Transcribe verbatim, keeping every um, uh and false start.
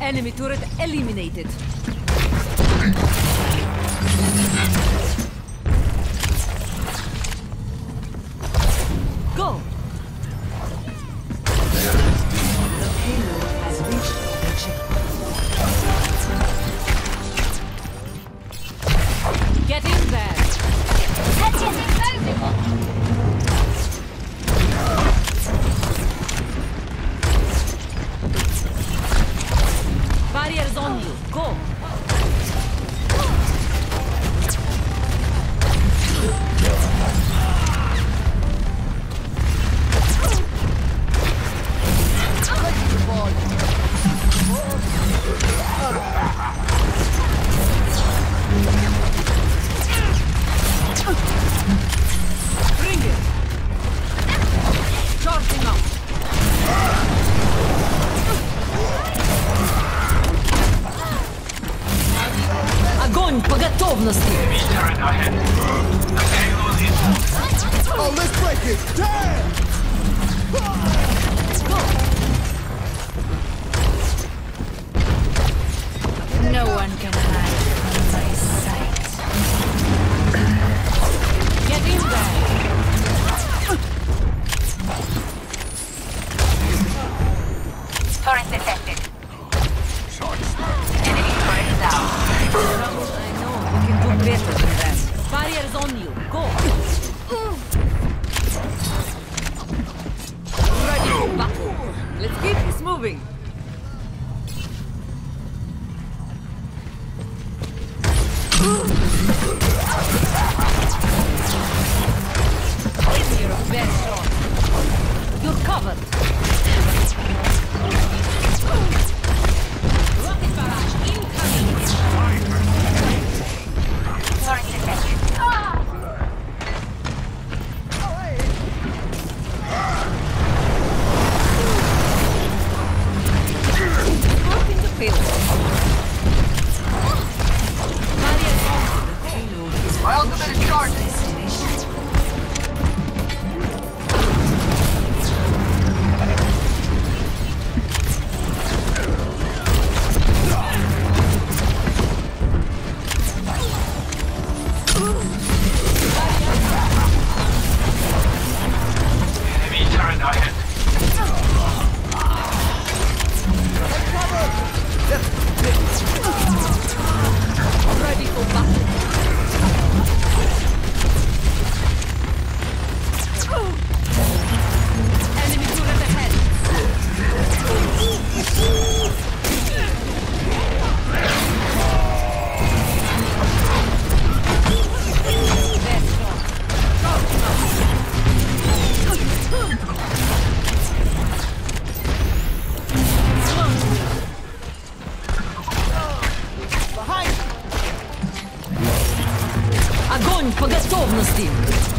Enemy turret eliminated. Go! The payload has reached the checkpoint. Get in there! That's it, invisible! Barriers on you. Go. Bring it. Charging up. Огонь по готовности! Oh, let's break it! Damn! No one can hide from my sight. Get in there! Turret detected. Enemy turret down. I know, we can do better than that. Barriers on you. Go! Ready for battle. Let's keep this moving. Give me your best shot. You're covered. Rocket barrage incoming. Turret detected. Broken the field. Barriers on you. The payload is My ultimate is charged. Enemy turret ahead. ready for battle. Enemy turret ahead. Огонь по готовности!